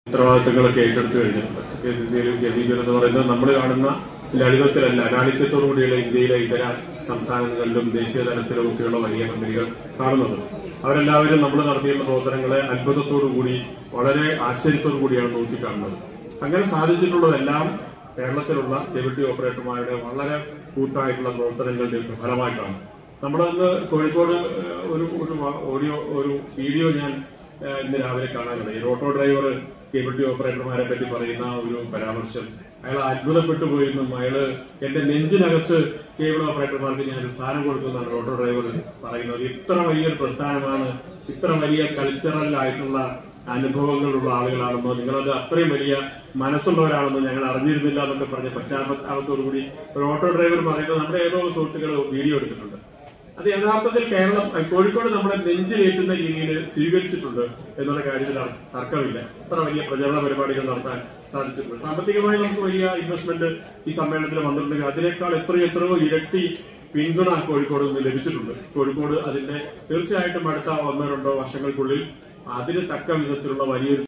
ഉത്തരവാദിത്തങ്ങളൊക്കെ ഏറ്റെടുത്തു കഴിഞ്ഞിട്ടുണ്ട്. KCCയിലും KVP എന്ന് പറയുന്നത് നമ്മൾ കാണുന്ന ലളിതത്തിലല്ല, ലാളിത്യത്തോടുകൂടിയുള്ള ഇന്ത്യയിലെ ഇതര സംസ്ഥാനങ്ങളിലും ദേശീയ തലത്തിലും ഒക്കെയുള്ള വലിയ കമ്പനികൾ കാണുന്നത്. അവരെല്ലാവരും നമ്മൾ നടത്തിയുള്ള പ്രവർത്തനങ്ങളെ അത്ഭുതത്തോടുകൂടി വളരെ ആശ്ചര്യത്തോടു കൂടിയാണ് നോക്കിക്കാണുന്നത്. അങ്ങനെ സാധിച്ചിട്ടുള്ളതെല്ലാം കേരളത്തിലുള്ള കേബിൾ ടി ഓപ്പറേറ്റർമാരുടെ വളരെ കൂട്ടായിട്ടുള്ള പ്രവർത്തനങ്ങളുടെ ഫലമായിട്ടാണ്. നമ്മളന്ന് കോഴിക്കോട് ഒരു വീഡിയോ ഞാൻ ഇന്ന് രാവിലെ കാണാനുണ്ട്. ഓട്ടോ ഡ്രൈവർ കേബിൾ ടി ഓപ്പറേറ്റർമാരെ പറ്റി പറയുന്ന ഒരു പരാമർശം അയാൾ അത്ഭുതപ്പെട്ടു പോയെന്നും അയാള് എന്റെ നെഞ്ചിനകത്ത് കേബിൾ ഓപ്പറേറ്റർമാർക്ക് ഞാൻ ഒരു സ്ഥാനം കൊടുക്കുന്നതാണ് ഓട്ടോ ഡ്രൈവർ പറയുന്നത്. ഇത്ര വലിയൊരു പ്രസ്ഥാനമാണ്, ഇത്ര വലിയ കൾച്ചറൽ ആയിട്ടുള്ള അനുഭവങ്ങളുള്ള ആളുകളാണെന്നോ, നിങ്ങളത് അത്രയും വലിയ മനസ്സുള്ളവരാണെന്നോ ഞങ്ങൾ അറിഞ്ഞിരുന്നില്ല എന്നൊക്കെ പറഞ്ഞ പശ്ചാത്തലത്തോടുകൂടി ഒരു ഓട്ടോ ഡ്രൈവർ പറയുന്നത് നമ്മുടെ ഏതോ സുഹൃത്തുക്കൾ വീഡിയോ എടുത്തിട്ടുണ്ട്. അത് യഥാർത്ഥത്തിൽ കോഴിക്കോട് നമ്മളെ നെഞ്ചിലേറ്റുന്ന രീതിയിൽ സ്വീകരിച്ചിട്ടുണ്ട് എന്നുള്ള കാര്യത്തിൽ തർക്കമില്ല. ഇത്ര വലിയ പ്രചരണ പരിപാടികൾ നടത്താൻ സാധിച്ചിട്ടുണ്ട്. സാമ്പത്തികമായി നമുക്ക് വലിയ ഇൻവെസ്റ്റ്മെന്റ് ഈ സമ്മേളനത്തിൽ വന്നിട്ടുണ്ടെങ്കിൽ അതിനേക്കാൾ എത്രയോ ഇരട്ടി പിന്തുണ കോഴിക്കോട് നിന്ന് ലഭിച്ചിട്ടുണ്ട്. കോഴിക്കോട് അതിന്റെ തീർച്ചയായിട്ടും അടുത്ത 1-2 വർഷങ്ങൾക്കുള്ളിൽ അതിന് തക്ക വിധത്തിലുള്ള വലിയൊരു